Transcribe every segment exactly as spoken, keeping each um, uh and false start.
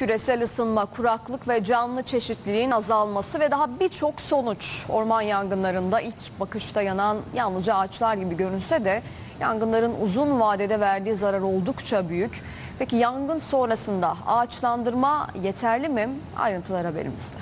Küresel ısınma, kuraklık ve canlı çeşitliliğin azalması ve daha birçok sonuç. Orman yangınlarında ilk bakışta yanan yalnızca ağaçlar gibi görünse de yangınların uzun vadede verdiği zarar oldukça büyük. Peki yangın sonrasında ağaçlandırma yeterli mi? Ayrıntılar haberimizde.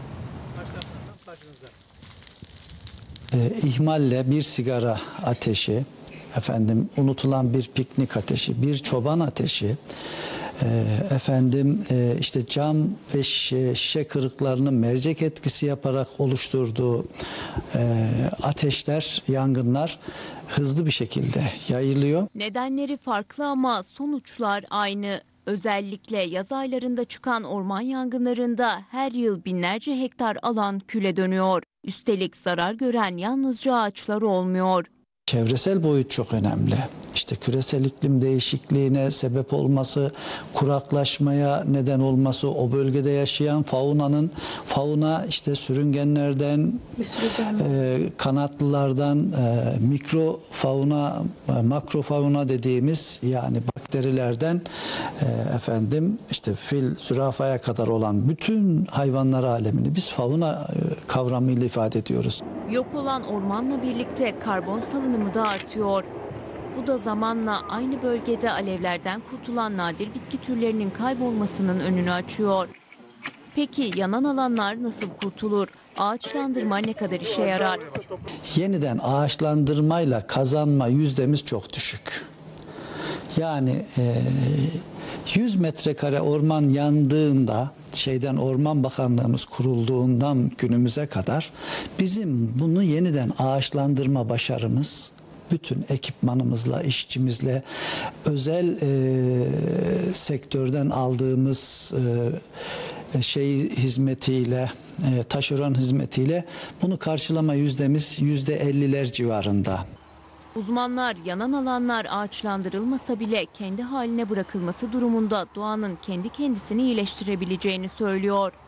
E, ihmalle bir sigara ateşi, efendim unutulan bir piknik ateşi, bir çoban ateşi, e, efendim e, işte cam ve şişe, şişe kırıklarının mercek etkisi yaparak oluşturduğu e, ateşler, yangınlar hızlı bir şekilde yayılıyor. Nedenleri farklı ama sonuçlar aynı. Özellikle yaz aylarında çıkan orman yangınlarında her yıl binlerce hektar alan küle dönüyor. Üstelik zarar gören yalnızca ağaçlar olmuyor. Çevresel boyut çok önemli. İşte küresel iklim değişikliğine sebep olması, kuraklaşmaya neden olması, o bölgede yaşayan faunanın, fauna işte sürüngenlerden, e, kanatlılardan, e, mikro fauna, e, makro fauna dediğimiz yani bakterilerden e, efendim işte fil, zürafaya kadar olan bütün hayvanlar alemini biz fauna e, kavramıyla ifade ediyoruz. Yok olan ormanla birlikte karbon salınımı da artıyor. Bu da zamanla aynı bölgede alevlerden kurtulan nadir bitki türlerinin kaybolmasının önünü açıyor. Peki yanan alanlar nasıl kurtulur? Ağaçlandırma ne kadar işe yarar? Yeniden ağaçlandırmayla kazanma yüzdemiz çok düşük. Yani e, yüz metrekare orman yandığında, şeyden Orman Bakanlığımız kurulduğundan günümüze kadar bizim bunu yeniden ağaçlandırma başarımız, bütün ekipmanımızla, işçimizle, özel e, sektörden aldığımız e, şey hizmetiyle, e, taşeron hizmetiyle bunu karşılama yüzdemiz yüzde elliler civarında. Uzmanlar yanan alanlar ağaçlandırılmasa bile kendi haline bırakılması durumunda doğanın kendi kendisini iyileştirebileceğini söylüyor.